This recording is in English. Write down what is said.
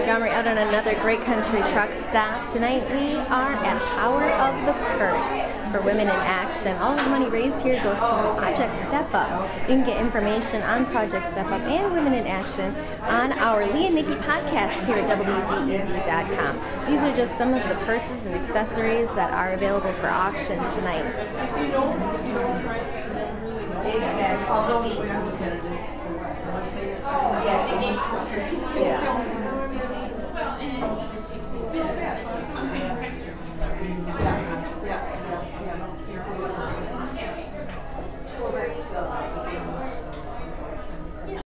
Montgomery out on another great country truck stop. Tonight we are at Power of the Purse for Women in Action. All the money raised here goes to Project Step Up. You can get information on Project Step Up and Women in Action on our Lee and Nikki podcasts here at WDEZ.com. These are just some of the purses and accessories that are available for auction tonight. Yes.